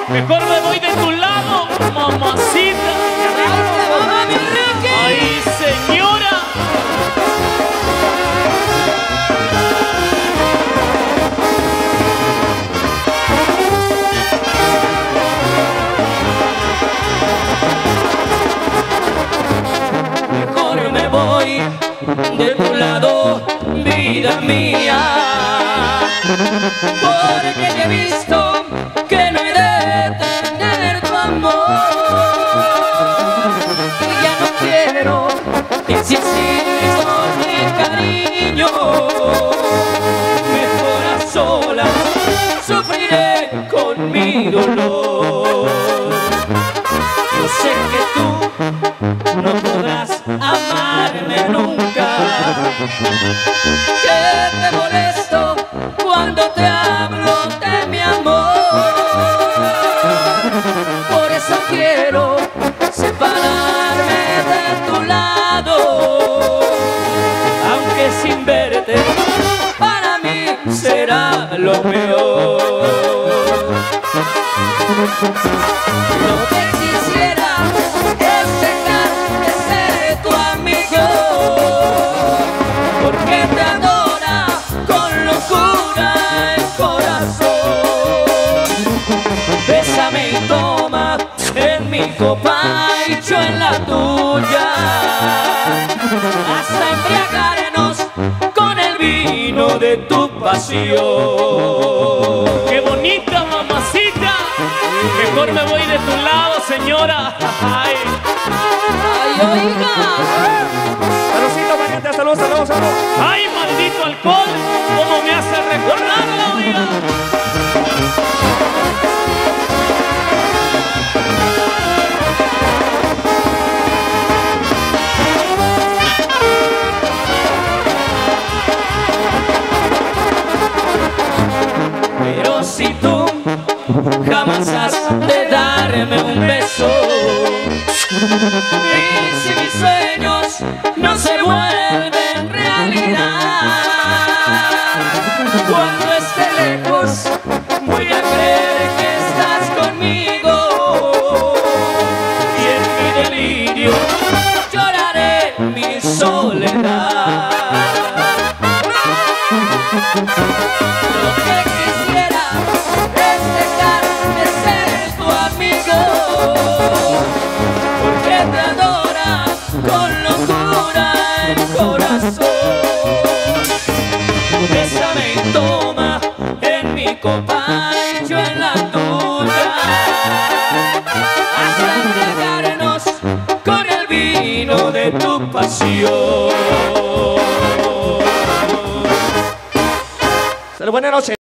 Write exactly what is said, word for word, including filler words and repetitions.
Mejor me voy de tu lado, mamacita. Ay, señora. Mejor me voy de tu lado, vida mía, porque te he visto que no he de tener tu amor y ya no quiero insistir con el cariño. Mejor a solas sufriré con mi dolor. Yo sé que tú no podrás amarme nunca, que te molesto cuando te hablo de mi amor. Por eso quiero separarme de tu lado, aunque sin verte para mí será lo peor. Lo que quisiera es dejar de ser tu amigo, porque te adora con locura el corazón. Bésame y toma en mi copa y yo en la tuya, hasta embriagarnos con el vino de tu pasión. Qué bonita, mamacita. Mejor me voy de tu lado, señora. Ay, ay, oiga. Saludcita, pariente, salud, salud, salud. ay, maldito alcohol. ¿Cómo me hace recordarla, oiga? Pero si tú jamás has de darme un beso, y si mis sueños no se vuelven realidad, cuando esté lejos voy a creer que estás conmigo, y en mi delirio lloraré mi soledad. Lo que quisiera es dejar de ser tu amigo, porque te adora con locura el corazón. Bésame y toma en mi copa y yo en la tuya, hasta embriagarnos con el vino de tu pasión. Buenas noches.